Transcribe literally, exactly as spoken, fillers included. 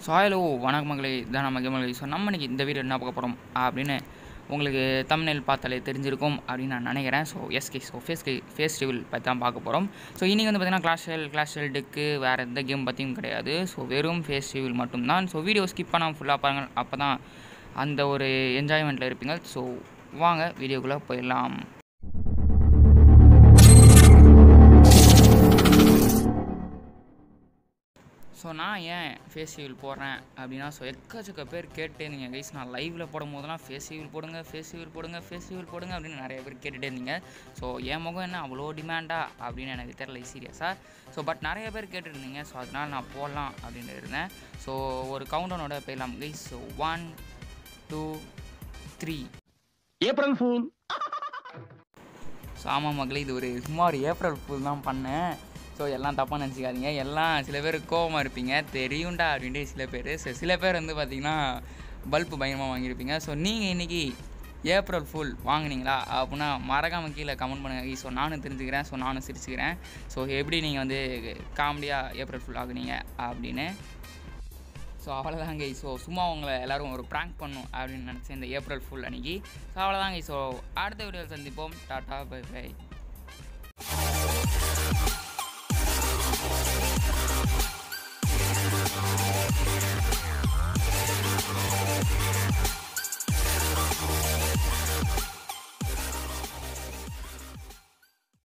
So hello வணக்கம் மகளே, இதான் நம்ம கேமகளே. ஸோ நம்ம இன்னைக்கு இந்த வீடியோ என்ன பார்க்க போகிறோம் அப்படின்னு உங்களுக்கு தம்ப்நெயில் பார்த்தாலே தெரிஞ்சிருக்கும் அப்படின்னு நான் நினைக்கிறேன். So SK so face face reveal பற்றி தான் பார்க்க போகிறோம். ஸோ இன்றைக்கி வந்து பார்த்திங்கன்னா clash royale clash royale deck வேறு எந்த கேம் பற்றியும் கிடையாது. ஸோ வெறும் ஃபேஸ் ரிவீல் மட்டும்தான். ஸோ வீடியோ ஸ்கிப் பண்ணாமல் ஃபுல்லாக பாருங்கள், அப்போ தான் அந்த ஒரு என்ஜாய்மெண்ட்டில் இருப்பீங்க. ஸோ வாங்க வீடியோக்குள்ளே போயிடலாம். ஸோ நான் ஏன் ஃபேஸ் ரிவீல் போடுறேன் அப்படின்னா, ஸோ எக்கச்சக்க பேர் கேட்டே இருந்தீங்க கைஸ். நான் லைவில் போடும் போதெல்லாம் ஃபேஸ் ரிவீல் போடுங்க ஃபேஸ் ரிவீல் போடுங்க ஃபேஸ் ரிவீல் போடுங்க அப்படின்னு நிறைய பேர் கேட்டுகிட்டே இருந்தீங்க. ஸோ என் முகம் என்ன அவ்வளோ டிமாண்டா அப்படின்னு எனக்கு தெரியல சீரியஸாக. ஸோ பட் நிறைய பேர் கேட்டுருந்தீங்க. ஸோ அதனால் நான் போடலாம் அப்படின்னு இருந்தேன். ஸோ ஒரு கவுண்டனோட போயிடலாம் guys. So one two three April fool. So ஆமாம் மகளே, இது ஒரு சும்மா ஒரு ஏப்ரல் ஃபூல் தான் பண்ணேன். ஸோ எல்லாம் தப்பாக நினச்சிக்காதீங்க. எல்லாம் சில பேர் கோவமாக இருப்பீங்க, தெரியும்டா அப்படின்ட்டு சில பேர். ஸோ சில பேர் வந்து பார்த்திங்கன்னா பல்பு பயங்கரமாக வாங்கியிருப்பீங்க. ஸோ நீங்கள் இன்றைக்கி ஏப்ரல் ஃபுல் வாங்கினீங்களா அப்படின்னா மறக்காமல் கீழே கமெண்ட் பண்ணுங்கள். ஸோ நானும் தெரிஞ்சுக்கிறேன், ஸோ நானும் சிரிச்சுக்கிறேன். ஸோ எப்படி நீங்கள் வந்து காமெடியாக ஏப்ரல் ஃபுல் ஆகுனீங்க அப்படின்னு. ஸோ அவ்வளோதாங்க. ஸோ சும்மா உங்களை எல்லோரும் ஒரு ப்ராங்க் பண்ணும் அப்படின்னு நினச்சேன் இந்த ஏப்ரல் ஃபுல் அன்றைக்கி. ஸோ அவ்வளோதாங்க. ஸோ அடுத்த வீடியோவில் சந்திப்போம். Tata bye by.